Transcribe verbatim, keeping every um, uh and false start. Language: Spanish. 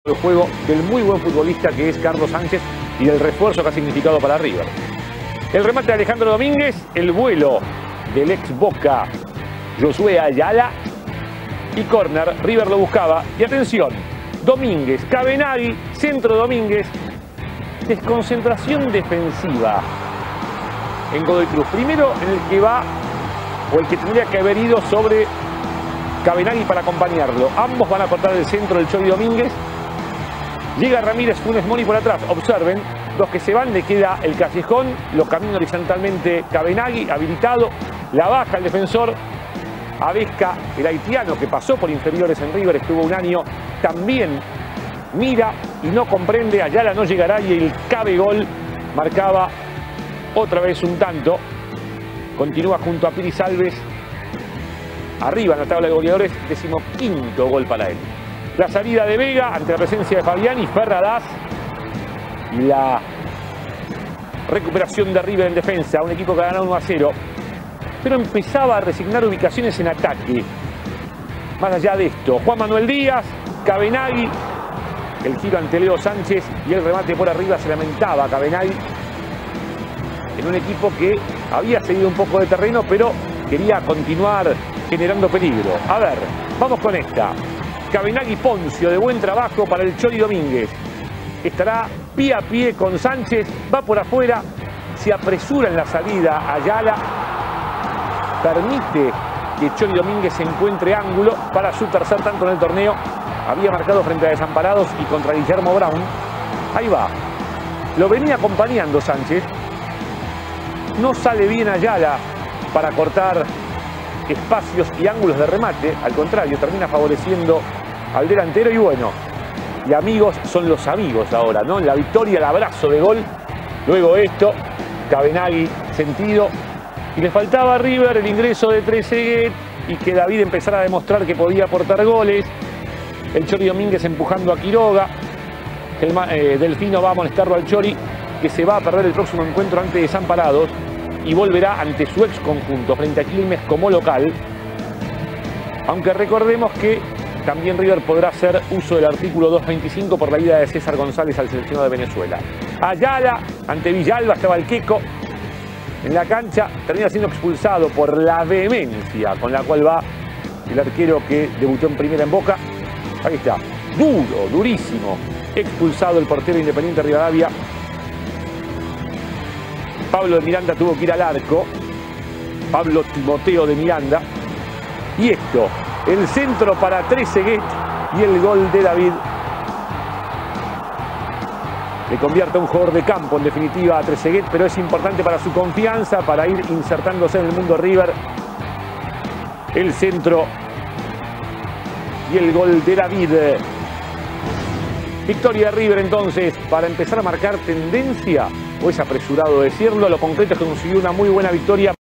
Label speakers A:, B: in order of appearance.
A: el juego del muy buen futbolista que es Carlos Sánchez y del refuerzo que ha significado para River. El remate de Alejandro Domínguez, el vuelo del ex Boca Josué Ayala y córner. River lo buscaba y atención, Domínguez, Cabenagui, centro Domínguez, desconcentración defensiva en Godoy Cruz. Primero en el que va, o el que tendría que haber ido sobre Cabenagui para acompañarlo. Ambos van a cortar el centro del Chori Domínguez. Llega Ramírez, Funes Mori por atrás. Observen, los que se van le queda el callejón, lo camina horizontalmente Cabenagui, habilitado. La baja el defensor. Avesca, el haitiano que pasó por inferiores en River, estuvo un año, también mira y no comprende. Ayala no llegará y el cabe gol marcaba otra vez un tanto. Continúa junto a Piris Alves. Arriba en la tabla de goleadores, decimoquinto gol para él. La salida de Vega ante la presencia de Fabián y Ferradas. La recuperación de River en defensa, un equipo que ha ganado uno a cero. Pero empezaba a resignar ubicaciones en ataque. Más allá de esto, Juan Manuel Díaz, Cabenagui, el giro ante Leo Sánchez y el remate por arriba. Se lamentaba Cabenagui en un equipo que había cedido un poco de terreno, pero quería continuar generando peligro. A ver, vamos con esta. Cabenagui Poncio, de buen trabajo para el Chori Domínguez. Estará pie a pie con Sánchez, va por afuera, se apresura en la salida Ayala. Permite que Chori Domínguez encuentre ángulo para su tercer tanto en el torneo. Había marcado frente a Desamparados y contra Guillermo Brown. Ahí va. Lo venía acompañando Sánchez. No sale bien Ayala para cortar espacios y ángulos de remate. Al contrario, termina favoreciendo al delantero. Y bueno, y amigos son los amigos ahora, ¿no? La victoria, el abrazo de gol. Luego esto, Cabenagui sentido. Y le faltaba a River el ingreso de Trezeguet y que David empezara a demostrar que podía aportar goles. El Chori Domínguez empujando a Quiroga. El eh, Delfino va a amonestarlo al Chori, que se va a perder el próximo encuentro ante Desamparados y volverá ante su ex conjunto frente a Quilmes como local. Aunque recordemos que también River podrá hacer uso del artículo doscientos veinticinco por la ida de César González al seleccionado de Venezuela. Ayala ante Villalba, estaba el Queco en la cancha, termina siendo expulsado por la vehemencia con la cual va el arquero que debutó en primera en Boca. Ahí está, duro, durísimo, expulsado el portero Independiente Rivadavia. Pablo de Miranda tuvo que ir al arco, Pablo Timoteo de Miranda. Y esto, el centro para Trezeguet y el gol de David. Le convierte a un jugador de campo, en definitiva, a Trezeguet, pero es importante para su confianza, para ir insertándose en el mundo River. El centro y el gol de David. Victoria de River entonces, para empezar a marcar tendencia, o es apresurado decirlo, lo concreto es que consiguió una muy buena victoria.